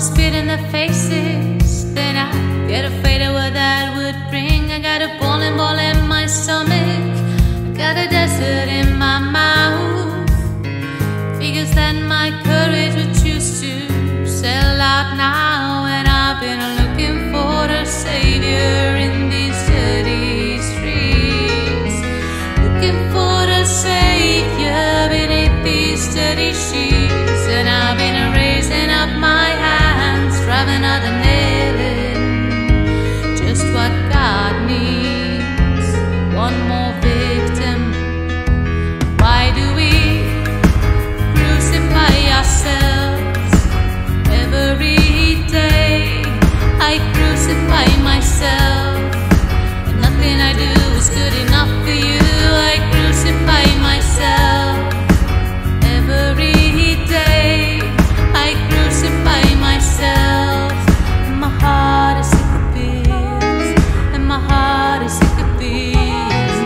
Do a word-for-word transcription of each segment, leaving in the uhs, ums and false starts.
spit in their faces, then I get afraid of what that would bring. I got a boiling ball in my stomach, I got a desert in my mouth. Figures that my courage would choose to sell out now, and I've been looking for a savior in these dirty streets, looking for a savior beneath these dirty sheets. And I've been raising up my hands, driving out the nail in, just what God needs, one more victim. Why do we crucify ourselves every day? I crucify myself, and nothing I do is good enough for you. I crucify myself every day. I crucify myself, and my heart is sick of this, and my heart is sick of this.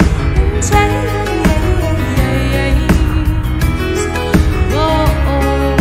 Whoa, oh.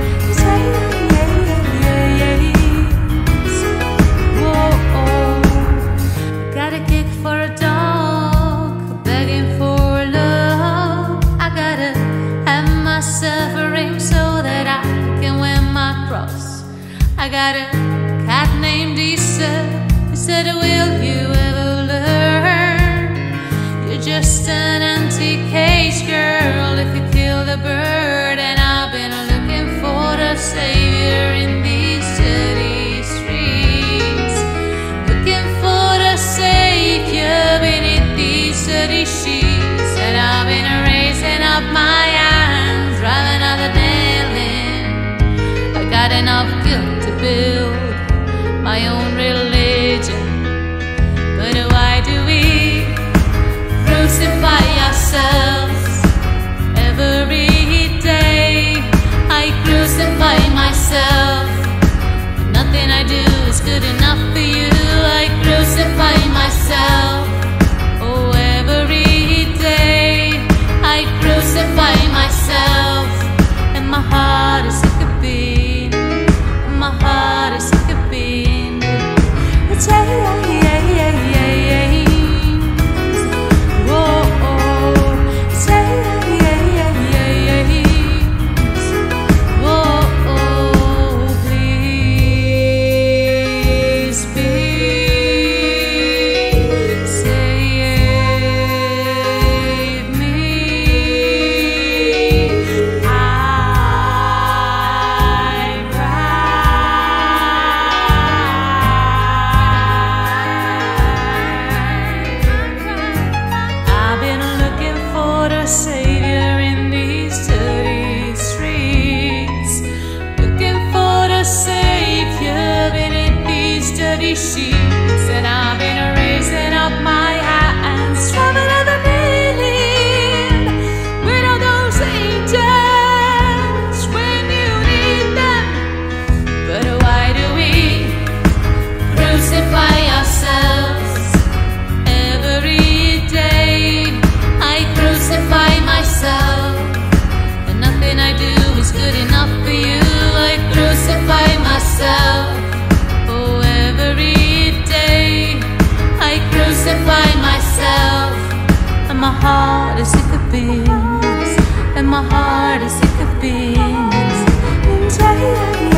Whoa, oh. Got a kick for a dog, begging for love. I gotta have myself a ring so that I can wear my cross. I got a cat named Issa, who said, will you ever learn? You're just an empty cage, girl, if you kill the bird. And I've been looking for a savior in these dirty streets, looking for a savior beneath these dirty sheets. And I've been raising up my hands, driving out the nail in. I got enough guilt to build my own religion, but why do we crucify ourselves every day? I crucify myself, nothing I do is good enough for you. I crucify myself, oh, every day. I crucify myself, and my heart is sick of being, and my heart is sick of being. It's yeah, yeah, yeah, yeah, yeah. Whoa, oh. It's yeah, yeah, yeah, yeah, yeah. Whoa, oh, please be, save me. I've been looking for a savior in these dirty streets, looking for a savior beneath these dirty sheets. And I've been raising up my hands, driving out the kneeling, with all those angels when you need them. But why do we crucify ourselves every day? I crucify myself, and nothing I do is good enough for you. I crucify myself, oh, every day. I crucify myself, and my heart is sick of beans, and my heart is sick of beans.